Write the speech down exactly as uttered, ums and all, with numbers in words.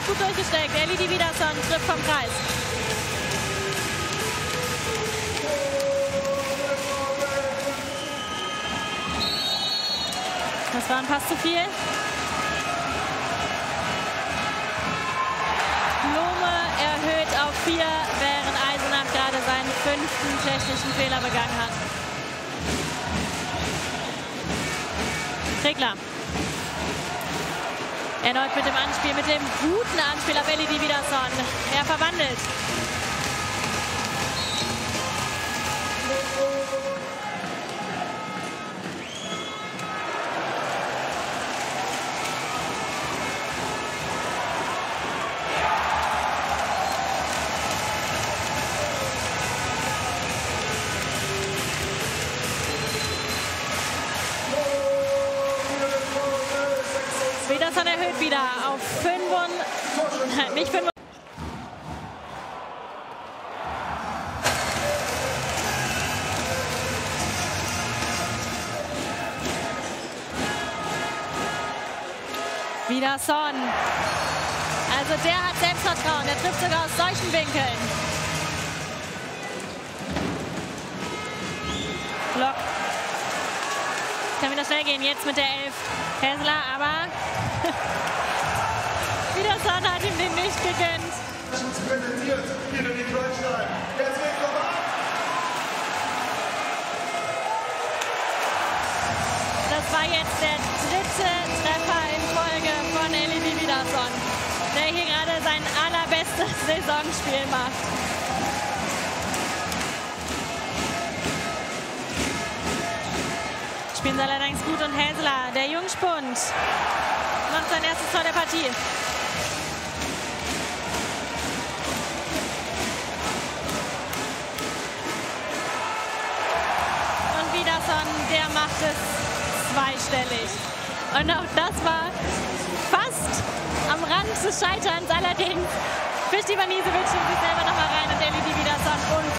gut durchgesteckt. Ellie Dividason trifft vom Kreis. Das war ein Pass zu viel. Blome erhöht auf vier, während Eisenach gerade seinen fünften technischen Fehler begangen hat. Regler. Erneut mit dem Anspiel, mit dem guten Anspiel auf Ellie Dividason. Er verwandelt. Dividason erhöht wieder auf fünf, nicht fünf. Dividason. Also der hat Selbstvertrauen, der trifft sogar aus solchen Winkeln. Block. Kann wieder schnell gehen, jetzt mit der Elf. Hessler, aber Dividason hat ihm den nicht gegönnt. Das war jetzt der dritte Treffer in Folge von Ellie Dividason, der hier gerade sein allerbestes Saisonspiel macht. Spielen sie allerdings gut und Hessler, der Jungspund, macht sein erstes Tor der Partie. Und Dividason, der macht es zweistellig. Und auch das war fast am Rand des Scheiterns. Allerdings fischt Ivanisevic sich selber noch mal rein und Ellie Dividason und